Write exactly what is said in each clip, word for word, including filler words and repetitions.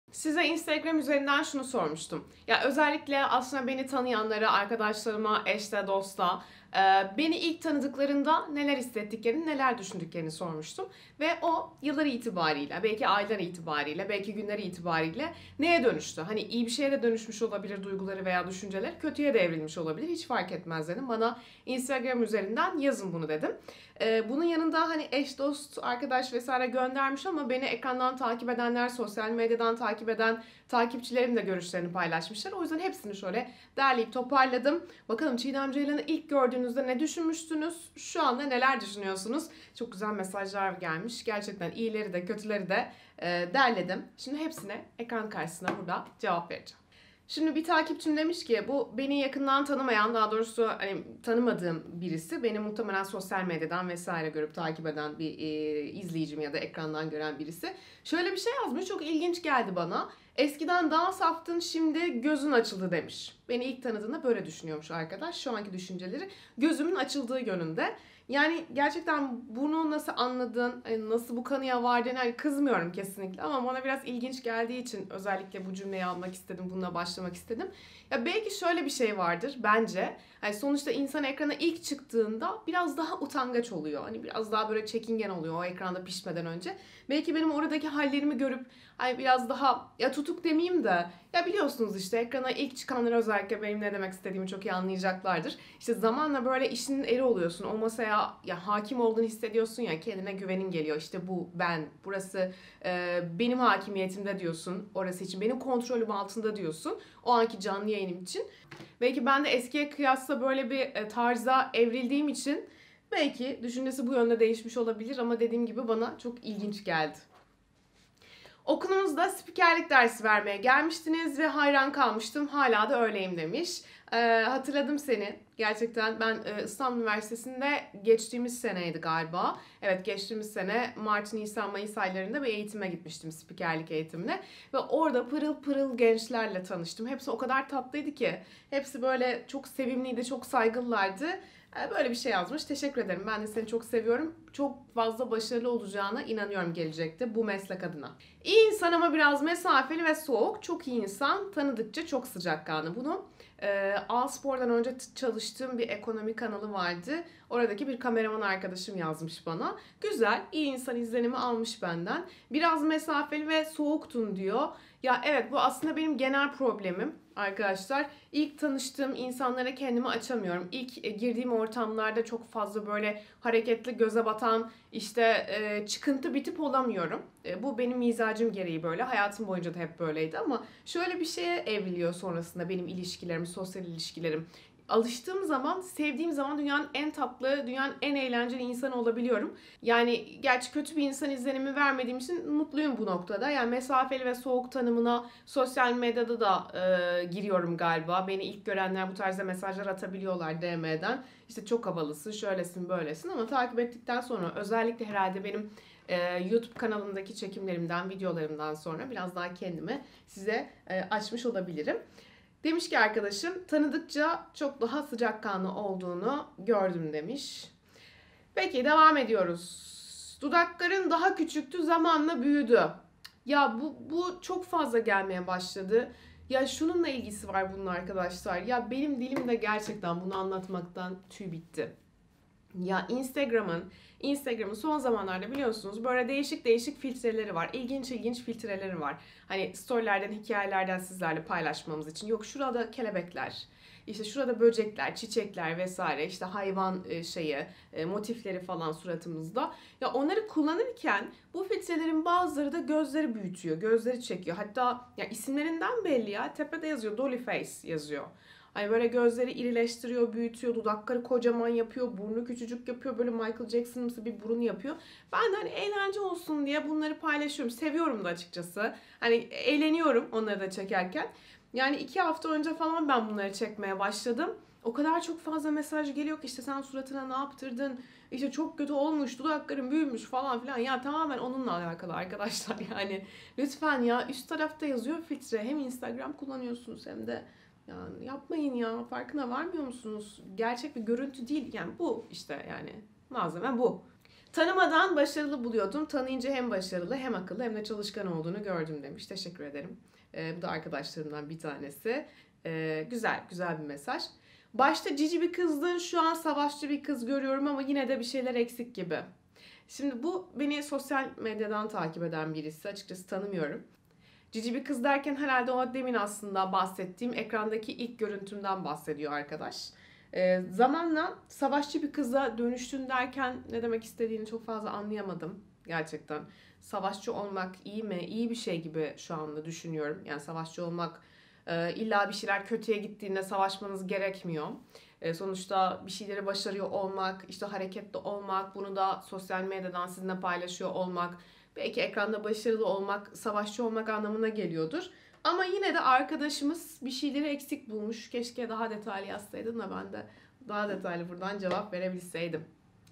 Size Instagram üzerinden şunu sormuştum. Ya özellikle aslında beni tanıyanlara, arkadaşlarıma, eşte, dosta, e, beni ilk tanıdıklarında neler hissettiklerini, neler düşündüklerini sormuştum. Ve o yıllar itibariyle, belki aylar itibariyle, belki günler itibariyle neye dönüştü? Hani iyi bir şeye de dönüşmüş olabilir duyguları veya düşünceler, kötüye de evrilmiş olabilir. Hiç fark etmez dedim. Bana Instagram üzerinden yazın bunu dedim. E, bunun yanında hani eş, dost, arkadaş vesaire göndermiş ama beni ekrandan takip edenler, sosyal medyadan takip eden takipçilerim de görüşlerini paylaşmışlar. O yüzden hepsini şöyle derleyip toparladım. Bakalım Çiğdem Ceylan'ı ilk gördüğünüzde ne düşünmüştünüz? Şu anda neler düşünüyorsunuz? Çok güzel mesajlar gelmiş. Gerçekten iyileri de kötüleri de e, derledim. Şimdi hepsine ekran karşısına burada cevap vereceğim. Şimdi bir takipçim demiş ki bu beni yakından tanımayan, daha doğrusu hani tanımadığım birisi, beni muhtemelen sosyal medyadan vesaire görüp takip eden bir e, izleyicim ya da ekrandan gören birisi. Şöyle bir şey yazmış, çok ilginç geldi bana. Eskiden daha saftın, şimdi gözün açıldı demiş. Beni ilk tanıdığında böyle düşünüyormuş arkadaş. Şu anki düşünceleri gözümün açıldığı yönünde. Yani gerçekten bunu nasıl anladın, hani nasıl bu kanıya vardın, hani kızmıyorum kesinlikle ama bana biraz ilginç geldiği için özellikle bu cümleyi almak istedim, bununla başlamak istedim. Ya belki şöyle bir şey vardır bence. Hani sonuçta insan ekrana ilk çıktığında biraz daha utangaç oluyor. Hani biraz daha böyle çekingen oluyor o ekranda pişmeden önce. Belki benim oradaki hallerimi görüp hani biraz daha ya tutuk demeyeyim de ya biliyorsunuz işte ekrana ilk çıkanlar özellikle benim ne demek istediğimi çok iyi anlayacaklardır. İşte zamanla böyle işinin eri oluyorsun. O masaya ya hakim olduğunu hissediyorsun ya, kendine güvenin geliyor. İşte bu ben, burası e, benim hakimiyetimde diyorsun. Orası için benim kontrolüm altında diyorsun. O anki canlı yayınım için. Belki ben de eskiye kıyasla böyle bir e, tarza evrildiğim için belki düşüncesi bu yönde değişmiş olabilir ama dediğim gibi bana çok ilginç geldi. Okulumuzda spikerlik dersi vermeye gelmiştiniz ve hayran kalmıştım. Hala da öyleyim demiş. Ee, hatırladım seni. Gerçekten ben e, İstanbul Üniversitesi'nde geçtiğimiz seneydi galiba. Evet, geçtiğimiz sene Mart, Nisan, Mayıs aylarında bir eğitime gitmiştim, spikerlik eğitimine. Ve orada pırıl pırıl gençlerle tanıştım. Hepsi o kadar tatlıydı ki. Hepsi böyle çok sevimliydi, çok saygılılardı. Böyle bir şey yazmış. Teşekkür ederim. Ben de seni çok seviyorum. Çok fazla başarılı olacağına inanıyorum gelecekte bu meslek adına. İyi insan ama biraz mesafeli ve soğuk. Çok iyi insan. Tanıdıkça çok sıcakkanlı. Bunu e, A-Spor'dan önce çalıştığım bir ekonomi kanalı vardı. Oradaki bir kameraman arkadaşım yazmış bana. Güzel, iyi insan izlenimi almış benden. Biraz mesafeli ve soğuktun diyor. Ya evet, bu aslında benim genel problemim arkadaşlar. İlk tanıştığım insanlara kendimi açamıyorum. İlk e, girdiğim ortamlarda çok fazla böyle hareketli, göze batan, işte e, çıkıntı bir tip olamıyorum. E, bu benim mizacım gereği böyle. Hayatım boyunca da hep böyleydi ama şöyle bir şeye evriliyor sonrasında benim ilişkilerim, sosyal ilişkilerim. Alıştığım zaman, sevdiğim zaman dünyanın en tatlı, dünyanın en eğlenceli insanı olabiliyorum. Yani gerçi kötü bir insan izlenimi vermediğim için mutluyum bu noktada. Yani mesafeli ve soğuk tanımına sosyal medyada da e, giriyorum galiba. Beni ilk görenler bu tarzda mesajlar atabiliyorlar D M'den. İşte çok havalısın, şöylesin, böylesin ama takip ettikten sonra özellikle herhalde benim e, YouTube kanalımdaki çekimlerimden, videolarımdan sonra biraz daha kendimi size e, açmış olabilirim. Demiş ki arkadaşım, tanıdıkça çok daha sıcakkanlı olduğunu gördüm demiş. Peki devam ediyoruz. Dudakların daha küçüktü, zamanla büyüdü. Ya bu, bu çok fazla gelmeye başladı. Ya şununla ilgisi var bunun arkadaşlar. Ya benim dilim de gerçekten bunu anlatmaktan tüy bitti. Ya Instagram'ın Instagram'ın son zamanlarda biliyorsunuz böyle değişik değişik filtreleri var. İlginç ilginç filtreleri var. Hani storylerden, hikayelerden sizlerle paylaşmamız için. Yok şurada kelebekler, işte şurada böcekler, çiçekler vesaire, işte hayvan e, şeyi, e, motifleri falan suratımızda. Ya onları kullanırken bu filtrelerin bazıları da gözleri büyütüyor, gözleri çekiyor. Hatta ya isimlerinden belli ya. Tepede yazıyor, Dolly Face yazıyor. Hani böyle gözleri irileştiriyor, büyütüyor, dudakları kocaman yapıyor, burnu küçücük yapıyor, böyle Michael Jackson'ımsı bir burun yapıyor. Ben de hani eğlence olsun diye bunları paylaşıyorum. Seviyorum da açıkçası. Hani eğleniyorum onları da çekerken. Yani iki hafta önce falan ben bunları çekmeye başladım. O kadar çok fazla mesaj geliyor ki işte sen suratına ne yaptırdın? İşte çok kötü olmuş, dudakların büyümüş falan filan. Ya tamamen onunla alakalı arkadaşlar yani. Lütfen ya, üst tarafta yazıyor filtre. Hem Instagram kullanıyorsunuz hem de yani yapmayın ya, farkına varmıyor musunuz? Gerçek bir görüntü değil yani, bu işte yani malzeme bu. Tanımadan başarılı buluyordum. Tanıyınca hem başarılı hem akıllı hem de çalışkan olduğunu gördüm demiş. Teşekkür ederim. Ee, bu da arkadaşlarımdan bir tanesi. Ee, güzel, güzel bir mesaj. Başta cici bir kızdın, şu an savaşçı bir kız görüyorum ama yine de bir şeyler eksik gibi. Şimdi bu beni sosyal medyadan takip eden birisi. Açıkçası tanımıyorum. Cici bir kız derken herhalde o demin aslında bahsettiğim ekrandaki ilk görüntümden bahsediyor arkadaş. Ee, zamanla savaşçı bir kıza dönüştün derken ne demek istediğini çok fazla anlayamadım gerçekten. Savaşçı olmak iyi mi? İyi bir şey gibi şu anda düşünüyorum. Yani savaşçı olmak e, illa bir şeyler kötüye gittiğinde savaşmanız gerekmiyor. E, sonuçta bir şeyleri başarıyor olmak, işte hareketli olmak, bunu da sosyal medyadan sizinle paylaşıyor olmak, belki ekranda başarılı olmak, savaşçı olmak anlamına geliyordur. Ama yine de arkadaşımız bir şeyleri eksik bulmuş. Keşke daha detaylı yazsaydın da ben de daha detaylı buradan cevap verebilseydim.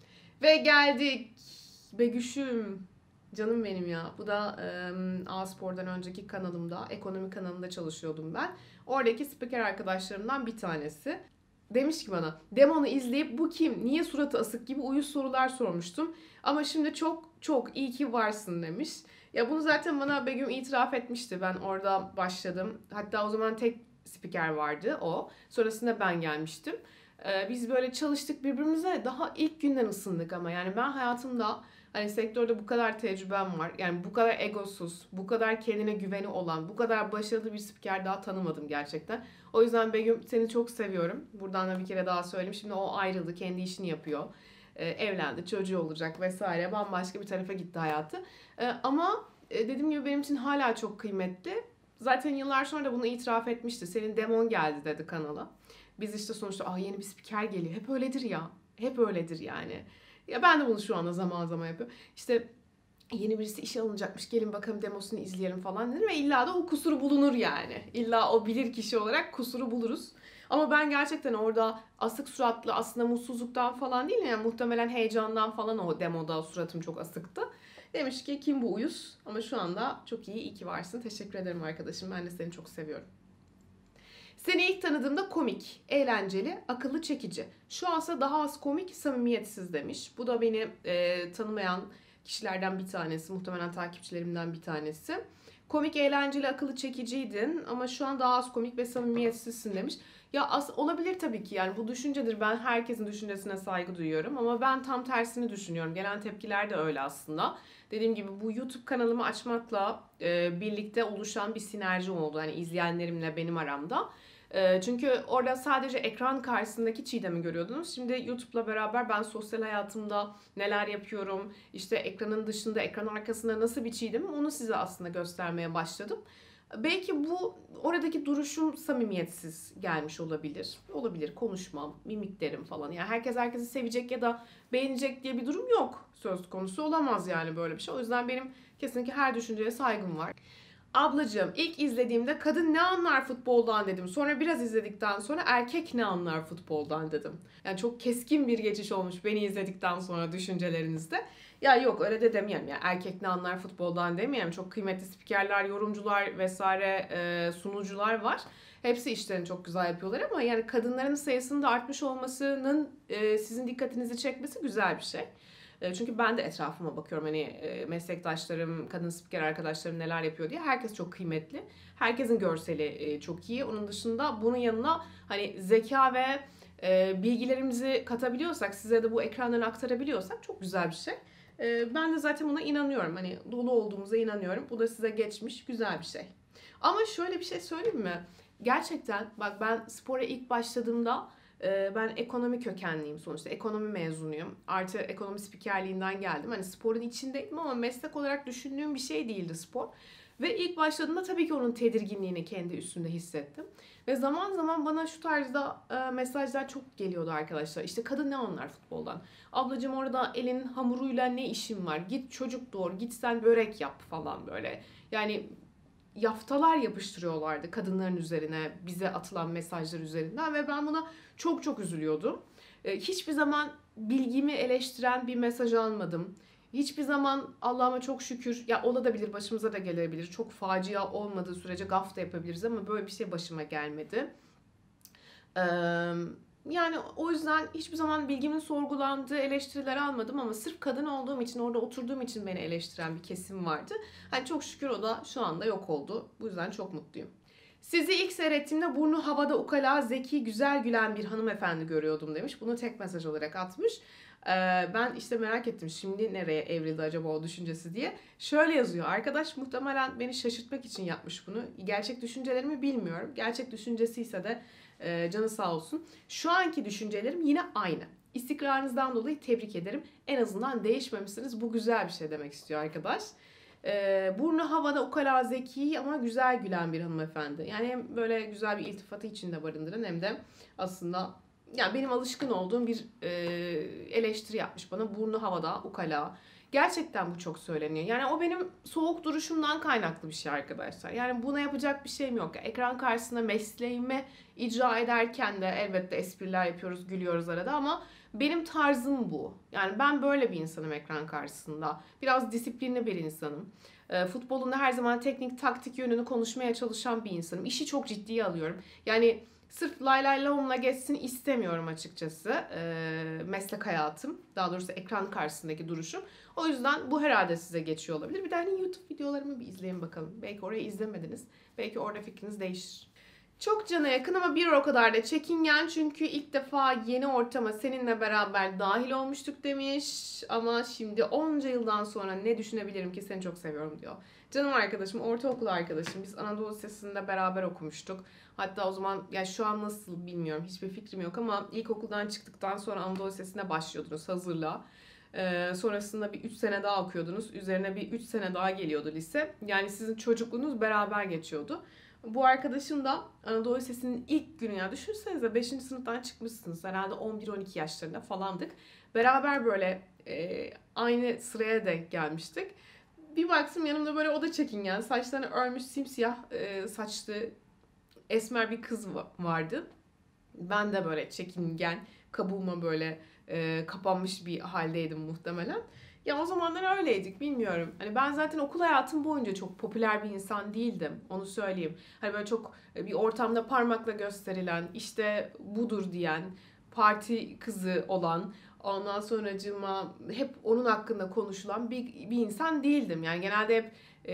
Ve geldik. Begüş'üm. Canım benim ya. Bu da e, A-Spor'dan önceki kanalımda, ekonomi kanalında çalışıyordum ben. Oradaki spiker arkadaşlarımdan bir tanesi. Demiş ki bana, demonu izleyip bu kim, niye suratı asık gibi uyuz sorular sormuştum. Ama şimdi çok çok iyi ki varsın demiş. Ya bunu zaten bana Begüm itiraf etmişti. Ben orada başladım. Hatta o zaman tek spiker vardı o. Sonrasında ben gelmiştim. Ee, biz böyle çalıştık birbirimize. Daha ilk günden ısındık ama yani ben hayatımda hani sektörde bu kadar tecrübem var. Yani bu kadar egosuz, bu kadar kendine güveni olan, bu kadar başarılı bir spiker daha tanımadım gerçekten. O yüzden Begüm seni çok seviyorum. Buradan da bir kere daha söyleyeyim. Şimdi o ayrıldı, kendi işini yapıyor. Ee, evlendi, çocuğu olacak vesaire. Bambaşka bir tarafa gitti hayatı. Ee, ama e, dediğim gibi benim için hala çok kıymetli. Zaten yıllar sonra da bunu itiraf etmişti. Senin demon geldi dedi kanala. Biz işte sonuçta ah yeni bir spiker geliyor. Hep öyledir ya. Hep öyledir yani. Ya ben de bunu şu anda zaman zaman yapıyorum. İşte yeni birisi işe alınacakmış. Gelin bakalım demosunu izleyelim falan dedim ve illa da o kusuru bulunur yani. İlla o bilir kişi olarak kusuru buluruz. Ama ben gerçekten orada asık suratlı aslında mutsuzluktan falan değil yani muhtemelen heyecandan falan o demoda suratım çok asıktı. Demiş ki kim bu uyuz? Ama şu anda çok iyi, iyi ki varsın. Teşekkür ederim arkadaşım. Ben de seni çok seviyorum. Seni ilk tanıdığımda komik, eğlenceli, akıllı çekici. Şu ansa daha az komik, samimiyetsiz demiş. Bu da beni e, tanımayan kişilerden bir tanesi. Muhtemelen takipçilerimden bir tanesi. Komik, eğlenceli, akıllı çekiciydin ama şu an daha az komik ve samimiyetsizsin demiş. Ya as olabilir tabii ki yani bu düşüncedir. Ben herkesin düşüncesine saygı duyuyorum ama ben tam tersini düşünüyorum. Gelen tepkiler de öyle aslında. Dediğim gibi bu YouTube kanalımı açmakla e, birlikte oluşan bir sinerji oldu. Hani izleyenlerimle benim aramda. E, çünkü orada sadece ekran karşısındaki Çiğdem'i görüyordunuz. Şimdi YouTube'la beraber ben sosyal hayatımda neler yapıyorum, işte ekranın dışında, ekran arkasında nasıl bir Çiğdem'im onu size aslında göstermeye başladım. Belki bu oradaki duruşum samimiyetsiz gelmiş olabilir. Olabilir konuşmam, mimiklerim falan. Yani herkes herkesi sevecek ya da beğenecek diye bir durum yok. Söz konusu olamaz yani böyle bir şey. O yüzden benim kesinlikle her düşünceye saygım var. Ablacığım ilk izlediğimde kadın ne anlar futboldan dedim. Sonra biraz izledikten sonra erkek ne anlar futboldan dedim. Yani çok keskin bir geçiş olmuş beni izledikten sonra düşüncelerinizde. Ya yok öyle de demeyelim ya erkek ne anlar futboldan demeyelim. Çok kıymetli spikerler, yorumcular vesaire e, sunucular var. Hepsi işlerini çok güzel yapıyorlar ama yani kadınların sayısının da artmış olmasının e, sizin dikkatinizi çekmesi güzel bir şey. Çünkü ben de etrafıma bakıyorum hani meslektaşlarım, kadın spiker arkadaşlarım neler yapıyor diye. Herkes çok kıymetli. Herkesin görseli çok iyi. Onun dışında bunun yanına hani zeka ve bilgilerimizi katabiliyorsak, size de bu ekrandan aktarabiliyorsak çok güzel bir şey. Ben de zaten buna inanıyorum. Hani dolu olduğumuza inanıyorum. Bu da size geçmiş güzel bir şey. Ama şöyle bir şey söyleyeyim mi? Gerçekten bak ben spora ilk başladığımda ben ekonomi kökenliyim sonuçta. Ekonomi mezunuyum. Artı ekonomi spikerliğinden geldim. Hani sporun içindeydim ama meslek olarak düşündüğüm bir şey değildi spor. Ve ilk başladığımda tabii ki onun tedirginliğini kendi üstünde hissettim. Ve zaman zaman bana şu tarzda e, mesajlar çok geliyordu arkadaşlar. İşte kadın ne anlar futboldan? Ablacığım orada elin hamuruyla ne işin var? Git çocuk doğur, git sen börek yap falan böyle. Yani yaftalar yapıştırıyorlardı kadınların üzerine, bize atılan mesajlar üzerinden ve ben buna çok çok üzülüyordum. Hiçbir zaman bilgimi eleştiren bir mesaj almadım. Hiçbir zaman Allah'ıma çok şükür, ya olabilir başımıza da gelebilir. Çok facia olmadığı sürece gaf da yapabiliriz ama böyle bir şey başıma gelmedi. Ee, Yani o yüzden hiçbir zaman bilgimin sorgulandığı eleştiriler almadım ama sırf kadın olduğum için, orada oturduğum için beni eleştiren bir kesim vardı. Hani çok şükür o da şu anda yok oldu. Bu yüzden çok mutluyum. Sizi ilk seyrettiğimde burnu havada ukala, zeki, güzel gülen bir hanımefendi görüyordum demiş. Bunu tek mesaj olarak atmış. Ee, ben işte merak ettim şimdi nereye evrildi acaba o düşüncesi diye. Şöyle yazıyor. Arkadaş muhtemelen beni şaşırtmak için yapmış bunu. Gerçek düşüncelerimi bilmiyorum. Gerçek düşüncesi ise de e, canı sağ olsun. Şu anki düşüncelerim yine aynı. İstikrarınızdan dolayı tebrik ederim. En azından değişmemişsiniz. Bu güzel bir şey demek istiyor arkadaş. Ee, burnu havada ukala, zeki ama güzel gülen bir hanımefendi. Yani hem böyle güzel bir iltifatı içinde barındıran hem de aslında yani benim alışkın olduğum bir e, eleştiri yapmış bana. Burnu havada ukala. Gerçekten bu çok söyleniyor. Yani o benim soğuk duruşumdan kaynaklı bir şey arkadaşlar. Yani buna yapacak bir şeyim yok. Ekran karşısında mesleğimi icra ederken de elbette espriler yapıyoruz, gülüyoruz arada ama benim tarzım bu. Yani ben böyle bir insanım ekran karşısında. Biraz disiplinli bir insanım. E, futbolun da her zaman teknik, taktik yönünü konuşmaya çalışan bir insanım. İşi çok ciddiye alıyorum. Yani sırf lay lay lomla geçsin istemiyorum açıkçası e, meslek hayatım. Daha doğrusu ekran karşısındaki duruşum. O yüzden bu herhalde size geçiyor olabilir. Bir de hani YouTube videolarımı bir izleyin bakalım. Belki orayı izlemediniz. Belki orada fikriniz değişir. Çok cana yakın ama bir o kadar da çekingen çünkü ilk defa yeni ortama seninle beraber dahil olmuştuk demiş. Ama şimdi onca yıldan sonra ne düşünebilirim ki seni çok seviyorum diyor. Canım arkadaşım, ortaokul arkadaşım. Biz Anadolu Lisesi'nde beraber okumuştuk. Hatta o zaman yani şu an nasıl bilmiyorum, hiçbir fikrim yok ama ilkokuldan çıktıktan sonra Anadolu Lisesi'ne başlıyordunuz hazırla. Ee, sonrasında bir üç sene daha okuyordunuz. Üzerine bir üç sene daha geliyordu lise. Yani sizin çocukluğunuz beraber geçiyordu. Bu arkadaşım da Anadolu Lisesi'nin ilk günü, ya düşünsenize beşinci sınıftan çıkmışsınız. Herhalde on bir on iki yaşlarında falandık. Beraber böyle e, aynı sıraya denk gelmiştik. Bir baktım yanımda böyle o da çekingen, saçlarını örmüş simsiyah e, saçlı esmer bir kız vardı. Ben de böyle çekingen, kabuğuma böyle e, kapanmış bir haldeydim muhtemelen. Ya o zamanlar öyleydik, bilmiyorum. Hani ben zaten okul hayatım boyunca çok popüler bir insan değildim. Onu söyleyeyim. Hani böyle çok bir ortamda parmakla gösterilen, işte budur diyen, parti kızı olan, ondan sonracığıma hep onun hakkında konuşulan bir, bir insan değildim. Yani genelde hep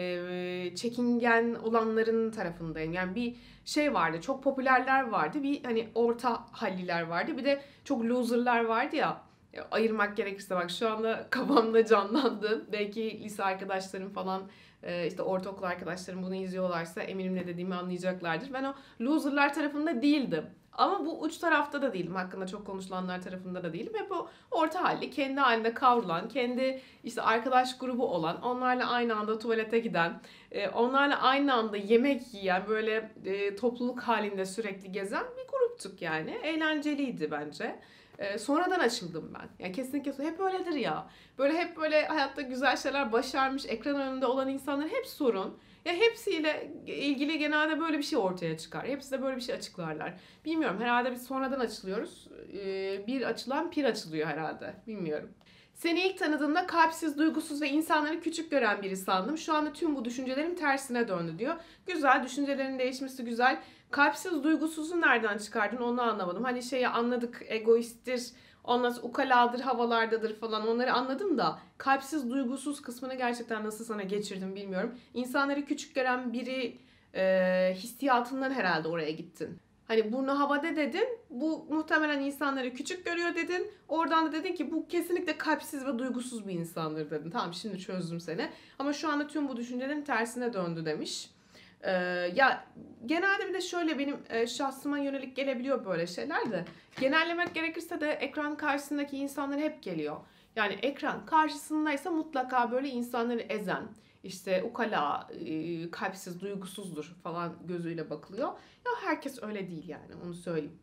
e, çekingen olanların tarafındayım. Yani bir şey vardı, çok popülerler vardı. Bir hani orta halliler vardı. Bir de çok loserlar vardı ya. Ayırmak gerekirse bak şu anda kafamda canlandı. Belki lise arkadaşlarım falan işte ortaokul arkadaşlarım bunu izliyorlarsa eminim ne dediğimi anlayacaklardır. Ben o loserlar tarafında değildim. Ama bu uç tarafta da değilim. Hakkında çok konuşulanlar tarafında da değilim. Hep o orta halli, kendi halinde kavrulan, kendi işte arkadaş grubu olan, onlarla aynı anda tuvalete giden, onlarla aynı anda yemek yiyen, böyle topluluk halinde sürekli gezen bir gruptuk yani. Eğlenceliydi bence. Ee, sonradan açıldım ben. Yani kesinlikle hep öyledir ya. Böyle hep böyle hayatta güzel şeyler başarmış, ekran önünde olan insanlar hep sorun. Ya hepsiyle ilgili genelde böyle bir şey ortaya çıkar. Hepsi de böyle bir şey açıklarlar. Bilmiyorum, herhalde biz sonradan açılıyoruz. Ee, bir açılan pir açılıyor herhalde. Bilmiyorum. Seni ilk tanıdığımda kalpsiz, duygusuz ve insanları küçük gören biri sandım. Şu anda tüm bu düşüncelerim tersine döndü diyor. Güzel, düşüncelerin değişmesi güzel. Kalpsiz, duygusuzu nereden çıkardın onu anlamadım. Hani şeyi anladık, egoisttir, ondan sonra ukaladır, havalardadır falan, onları anladım da kalpsiz, duygusuz kısmını gerçekten nasıl sana geçirdim bilmiyorum. İnsanları küçük gören biri e, hissiyatından herhalde oraya gittin. Hani burnu havada dedin, bu muhtemelen insanları küçük görüyor dedin. Oradan da dedin ki bu kesinlikle kalpsiz ve duygusuz bir insandır dedin. Tamam, şimdi çözdüm seni. Ama şu anda tüm bu düşüncelerin tersine döndü demiş. Ee, ya genelde bir de şöyle benim e, şahsıma yönelik gelebiliyor böyle şeyler de. Genellemek gerekirse de ekran karşısındaki insanlar hep geliyor. Yani ekran karşısındaysa mutlaka böyle insanları ezen, işte ukala, e, kalpsiz, duygusuzdur falan gözüyle bakılıyor. Ya herkes öyle değil yani, onu söyleyeyim.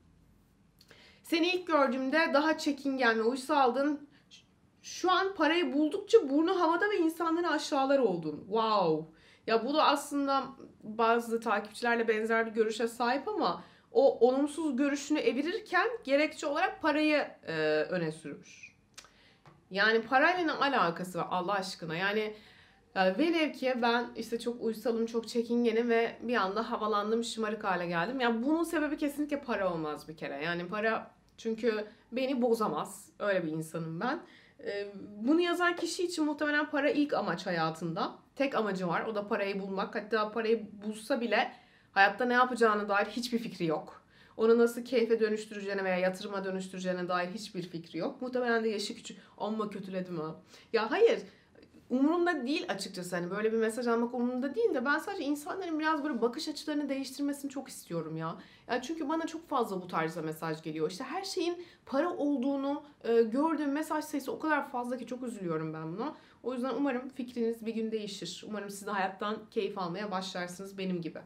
Seni ilk gördüğümde daha çekingen ve uysaldın. Şu an parayı buldukça burnu havada ve insanları aşağılar oldun. Wow. Ya bu da aslında bazı takipçilerle benzer bir görüşe sahip ama o olumsuz görüşünü evirirken gerekçe olarak parayı e, öne sürmüş. Yani parayla ne alakası var Allah aşkına? Yani e, velev ki ben işte çok uysalım, çok çekingenim ve bir anda havalandım, şımarık hale geldim. Yani bunun sebebi kesinlikle para olmaz bir kere. Yani para Çünkü beni bozamaz. Öyle bir insanım ben. Ee, bunu yazan kişi için muhtemelen para ilk amaç hayatında. Tek amacı var. O da parayı bulmak. Hatta parayı bulsa bile hayatta ne yapacağına dair hiçbir fikri yok. Onu nasıl keyfe dönüştüreceğine veya yatırıma dönüştüreceğine dair hiçbir fikri yok. Muhtemelen de yaşı küçük. Amma kötüledim ha. Ya hayır. Umurumda değil açıkçası, hani böyle bir mesaj almak umurumda değil de ben sadece insanların biraz böyle bakış açılarını değiştirmesini çok istiyorum ya. Yani çünkü bana çok fazla bu tarzda mesaj geliyor. İşte her şeyin para olduğunu e, gördüğüm mesaj sayısı o kadar fazla ki çok üzülüyorum ben buna. O yüzden umarım fikriniz bir gün değişir. Umarım siz de hayattan keyif almaya başlarsınız benim gibi.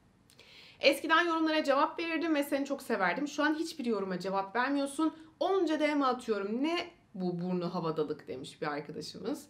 Eskiden yorumlara cevap verirdim ve seni çok severdim. Şu an hiçbir yoruma cevap vermiyorsun. Onca D M atıyorum. Ne bu burnu havadalık demiş bir arkadaşımız.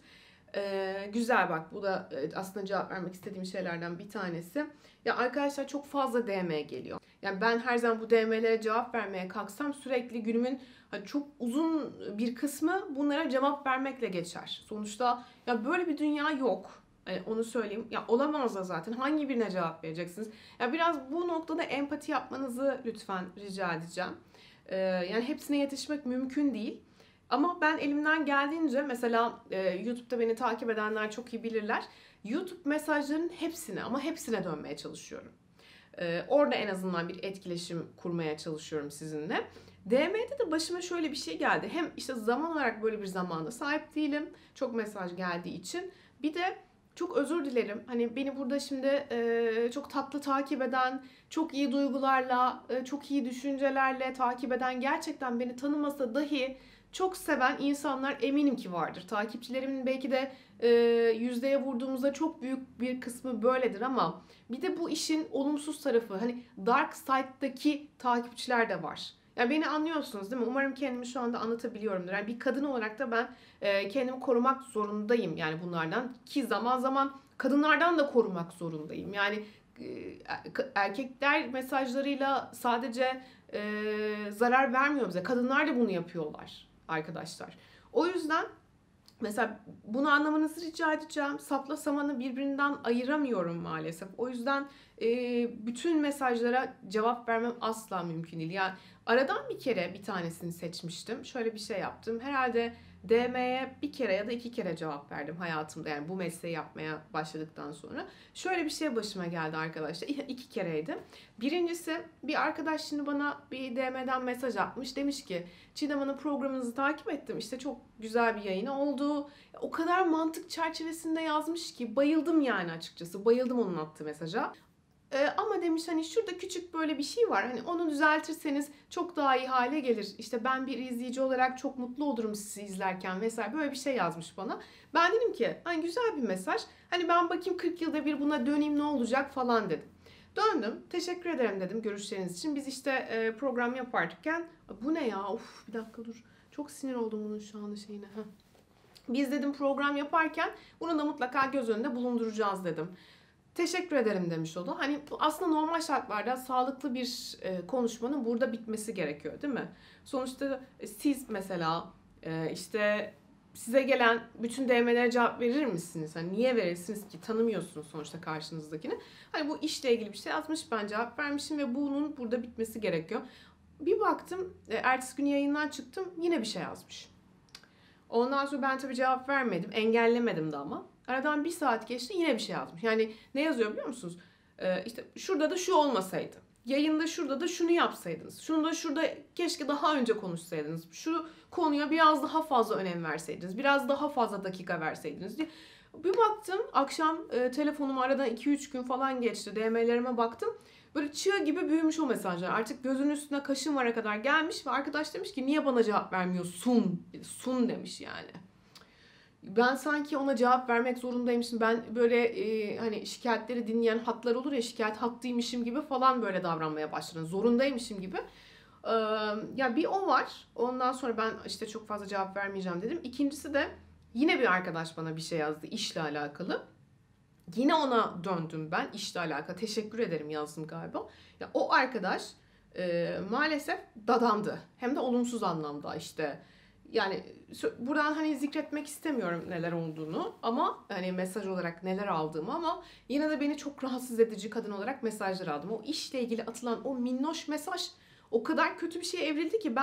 Ee, güzel bak, bu da aslında cevap vermek istediğim şeylerden bir tanesi. Ya arkadaşlar, çok fazla D M geliyor. Yani ben her zaman bu D M'lere cevap vermeye kalksam sürekli günümün hani çok uzun bir kısmı bunlara cevap vermekle geçer. Sonuçta ya böyle bir dünya yok. Yani onu söyleyeyim. Ya olamaz da zaten. Hangi birine cevap vereceksiniz? Ya biraz bu noktada empati yapmanızı lütfen rica edeceğim. Ee, yani hepsine yetişmek mümkün değil. Ama ben elimden geldiğince mesela e, YouTube'da beni takip edenler çok iyi bilirler. YouTube mesajlarının hepsine ama hepsine dönmeye çalışıyorum. E, orada en azından bir etkileşim kurmaya çalışıyorum sizinle. D M'de de başıma şöyle bir şey geldi. Hem işte zaman olarak böyle bir zamanda sahip değilim. Çok mesaj geldiği için. Bir de çok özür dilerim. Hani beni burada şimdi e, çok tatlı takip eden, çok iyi duygularla, e, çok iyi düşüncelerle takip eden, gerçekten beni tanımasa dahi çok seven insanlar eminim ki vardır. Takipçilerimin belki de e, yüzdeye vurduğumuzda çok büyük bir kısmı böyledir ama bir de bu işin olumsuz tarafı, hani dark side'daki takipçiler de var. Yani beni anlıyorsunuz değil mi? Umarım kendimi şu anda anlatabiliyorumdur. Yani bir kadın olarak da ben e, kendimi korumak zorundayım yani bunlardan, ki zaman zaman kadınlardan da korumak zorundayım. Yani e, erkekler mesajlarıyla sadece e, zarar vermiyor bize. Kadınlar da bunu yapıyorlar arkadaşlar. O yüzden mesela bunu anlamanızı rica edeceğim. Sapla samanı birbirinden ayıramıyorum maalesef. O yüzden e, bütün mesajlara cevap vermem asla mümkün değil. Yani aradan bir kere bir tanesini seçmiştim. Şöyle bir şey yaptım. Herhalde D M'ye bir kere ya da iki kere cevap verdim hayatımda. Yani bu mesleği yapmaya başladıktan sonra. Şöyle bir şey başıma geldi arkadaşlar. İki kereydi. Birincisi, bir arkadaş şimdi bana bir D M'den mesaj atmış. Demiş ki Çiğdem Hanım, programınızı takip ettim. İşte çok güzel bir yayını oldu. O kadar mantık çerçevesinde yazmış ki bayıldım yani açıkçası. Bayıldım onun attığı mesaja. Ee, ama demiş hani şurada küçük böyle bir şey var. Hani onu düzeltirseniz çok daha iyi hale gelir. İşte ben bir izleyici olarak çok mutlu olurum sizi izlerken vesaire, böyle bir şey yazmış bana. Ben dedim ki hani güzel bir mesaj. Hani ben bakayım kırk yılda bir buna döneyim, ne olacak falan dedim. Döndüm. Teşekkür ederim dedim görüşleriniz için. Biz işte e, program yaparken bu ne ya? Of, bir dakika dur. Çok sinir oldum bunun şu anda şeyine. Heh. Biz dedim program yaparken bunu da mutlaka göz önünde bulunduracağız dedim. Teşekkür ederim demiş o da. Hani aslında normal şartlarda sağlıklı bir e, konuşmanın burada bitmesi gerekiyor değil mi? Sonuçta siz mesela e, işte size gelen bütün D M'lere cevap verir misiniz? Hani niye verirsiniz ki? Tanımıyorsunuz sonuçta karşınızdakini. Hani bu işle ilgili bir şey yazmış, ben cevap vermişim ve bunun burada bitmesi gerekiyor. Bir baktım, e, ertesi gün yayından çıktım, yine bir şey yazmış. Ondan sonra ben tabii cevap vermedim, engellemedim de ama. Aradan bir saat geçti, yine bir şey yazmış. Yani ne yazıyor biliyor musunuz? Ee, işte şurada da şu olmasaydı. Yayında şurada da şunu yapsaydınız. Şunu da şurada keşke daha önce konuşsaydınız. Şu konuya biraz daha fazla önem verseydiniz. Biraz daha fazla dakika verseydiniz diye. Bir baktım akşam e, telefonum aradan iki üç gün falan geçti. D M'lerime baktım. Böyle çığ gibi büyümüş o mesajlar. Artık gözünün üstüne kaşın vara kadar gelmiş ve arkadaş demiş ki niye bana cevap vermiyorsun? Sun demiş yani. Ben sanki ona cevap vermek zorundaymışım. Ben böyle e, hani şikayetleri dinleyen hatlar olur ya, şikayet hattıymışım gibi falan böyle davranmaya başladım. Zorundaymışım gibi. Ee, ya bir o var. Ondan sonra ben işte çok fazla cevap vermeyeceğim dedim. İkincisi de yine bir arkadaş bana bir şey yazdı işle alakalı. Yine ona döndüm ben işle alakalı. Teşekkür ederim yazdım galiba. Ya o arkadaş e, maalesef dadandı. Hem de olumsuz anlamda işte. Yani buradan hani zikretmek istemiyorum neler olduğunu ama hani mesaj olarak neler aldığımı, ama yine de beni çok rahatsız edici kadın olarak mesajlar aldım. O işle ilgili atılan o minnoş mesaj o kadar kötü bir şeye evrildi ki ben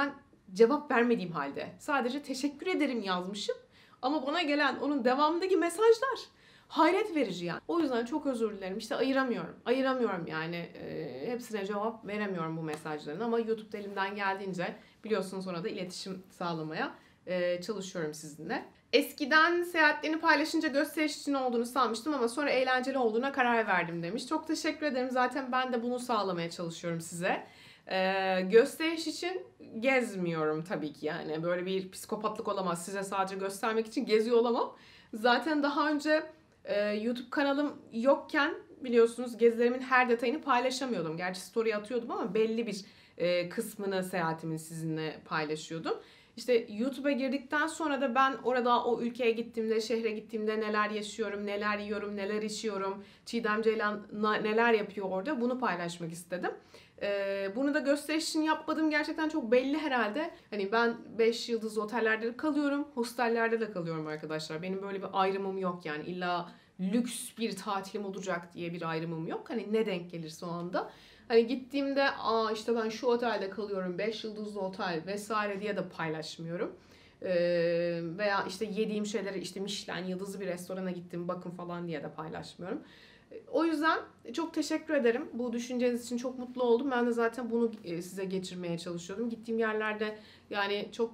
cevap vermediğim halde sadece teşekkür ederim yazmışım. Ama bana gelen onun devamındaki mesajlar hayret verici yani. O yüzden çok özür dilerim. İşte ayıramıyorum. Ayıramıyorum yani. E, hepsine cevap veremiyorum bu mesajların. Ama YouTube'da elimden geldiğince biliyorsunuz sonra da iletişim sağlamaya e, çalışıyorum sizinle. Eskiden seyahatlerini paylaşınca gösteriş için olduğunu sanmıştım ama sonra eğlenceli olduğuna karar verdim demiş. Çok teşekkür ederim. Zaten ben de bunu sağlamaya çalışıyorum size. Ee, gösteriş için gezmiyorum tabii ki yani. Böyle bir psikopatlık olamaz. Size sadece göstermek için geziyor olamam. Zaten daha önce e, YouTube kanalım yokken biliyorsunuz gezilerimin her detayını paylaşamıyordum. Gerçi story atıyordum ama belli bir e, kısmını seyahatimin sizinle paylaşıyordum. İşte YouTube'a girdikten sonra da ben orada o ülkeye gittiğimde, şehre gittiğimde neler yaşıyorum, neler yiyorum, neler içiyorum, Çiğdem Ceylan neler yapıyor orada bunu paylaşmak istedim. Ee, bunu da gösteriş için yapmadım. Gerçekten çok belli herhalde. Hani ben beş yıldızlı otellerde de kalıyorum, hostellerde de kalıyorum arkadaşlar. Benim böyle bir ayrımım yok yani. İlla lüks bir tatilim olacak diye bir ayrımım yok. Hani ne denk gelirse o anda. Hani gittiğimde aa işte ben şu otelde kalıyorum, beş yıldızlı otel vesaire diye de paylaşmıyorum. Ee, veya işte yediğim şeyleri işte Michelin yıldızlı bir restorana gittim bakın falan diye de paylaşmıyorum. O yüzden çok teşekkür ederim. Bu düşünceniz için çok mutlu oldum. Ben de zaten bunu size geçirmeye çalışıyordum. Gittiğim yerlerde yani çok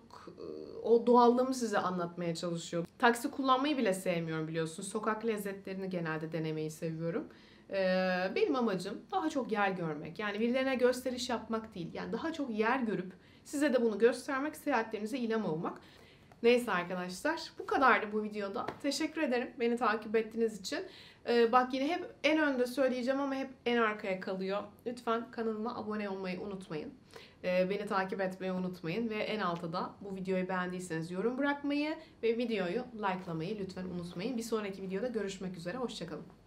o doğallığımı size anlatmaya çalışıyordum. Taksi kullanmayı bile sevmiyorum biliyorsunuz. Sokak lezzetlerini genelde denemeyi seviyorum. Benim amacım daha çok yer görmek. Yani birilerine gösteriş yapmak değil. Yani daha çok yer görüp size de bunu göstermek, seyahatlerinize ilham olmak. Neyse arkadaşlar bu kadardı bu videoda. Teşekkür ederim beni takip ettiğiniz için. Ee, bak yine hep en önde söyleyeceğim ama hep en arkaya kalıyor. Lütfen kanalıma abone olmayı unutmayın. Ee, beni takip etmeyi unutmayın. Ve en altta da bu videoyu beğendiyseniz yorum bırakmayı ve videoyu likelamayı lütfen unutmayın. Bir sonraki videoda görüşmek üzere. Hoşçakalın.